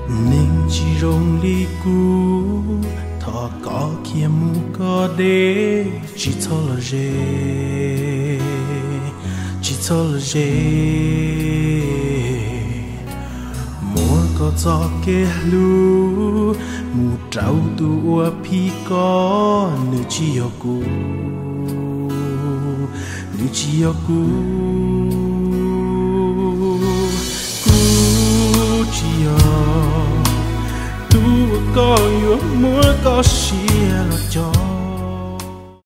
Ninh chỉ rong li cú thọ có kia mu có đế chỉ cho là dễ chỉ cho là dễ mua có cho kê lu mu trâu tua pi có nữ chỉ yo cú nữ chỉ yo cú chỉ yo tu có yo mua có xia là cho